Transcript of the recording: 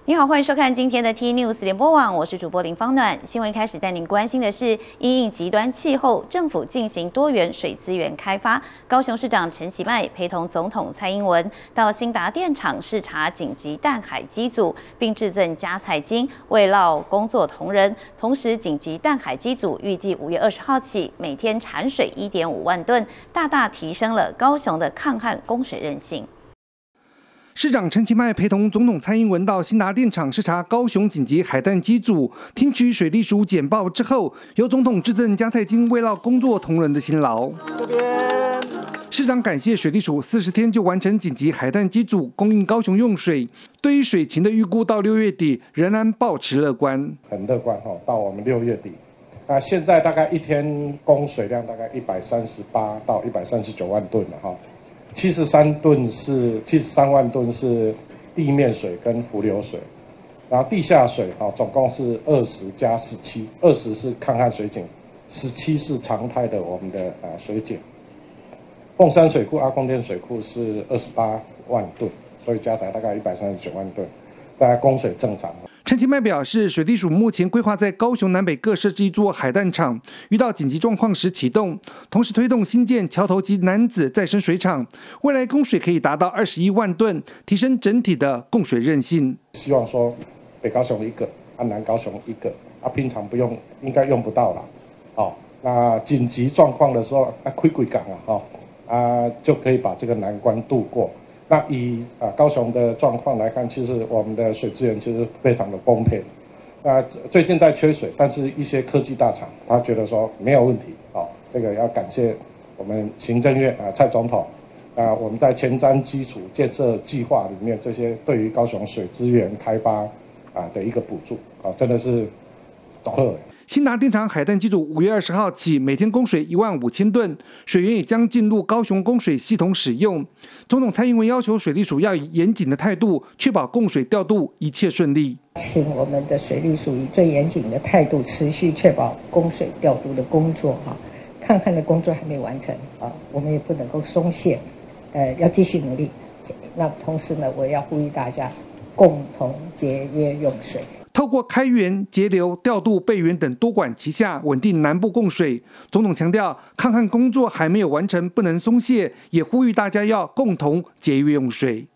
你好，欢迎收看今天的 T News 联播网，我是主播林芳暖。新闻一开始带您关心的是，因应极端气候，政府进行多元水资源开发。高雄市长陈其迈陪同总统蔡英文到兴达电厂视察紧急淡海机组，并致赠加菜金慰劳工作同仁。同时，紧急淡海机组预计5月20号起每天产水1.5万吨，大大提升了高雄的抗旱供水韧性。 市长陈其迈陪同总统蔡英文到兴达电厂视察高雄紧急海淡机组，听取水利署简报之后，由总统致赠加菜金慰劳工作同仁的辛劳。这边，市长感谢水利署40天就完成紧急海淡机组供应高雄用水，对于水情的预估到6月底仍然保持乐观， 很乐观哈，到我们6月底。那现在大概一天供水量大概138到139万吨了哈。73万吨是地面水跟浮流水，然后地下水总共是20加17，20是抗旱水井，17是常态的我们的水井。凤山水库、阿公店水库是28万吨，所以加起来大概139万吨，大概供水正常。 陈其迈表示，水利署目前规划在高雄南北各设置一座海淡厂，遇到紧急状况时启动，同时推动新建桥头及楠梓再生水厂，未来供水可以达到21万吨，提升整体的供水韧性。 希望说北高雄一个，南高雄一个，平常不用，应该用不到了。那紧急状况的时候，开几港就可以把这个难关度过。那以高雄的状况来看，其实我们的水资源其实非常的丰沛。那最近在缺水，但是一些科技大厂他觉得说没有问题，这个要感谢我们行政院蔡总统，我们在前瞻基础建设计划里面这些对于高雄水资源开发的一个补助，真的是懂贺。 兴达电厂海淡机组5月20号起每天供水15000吨，水源也将进入高雄供水系统使用。总统蔡英文要求水利署要以严谨的态度，确保供水调度一切顺利。 请我们的水利署以最严谨的态度，持续确保供水调度的工作抗旱的工作还没完成我们也不能够松懈，要继续努力。那同时呢，我要呼吁大家共同节约用水。 透过开源、节流、调度、备援等多管齐下，稳定南部供水。总统强调，抗旱工作还没有完成，不能松懈，也呼吁大家要共同节约用水。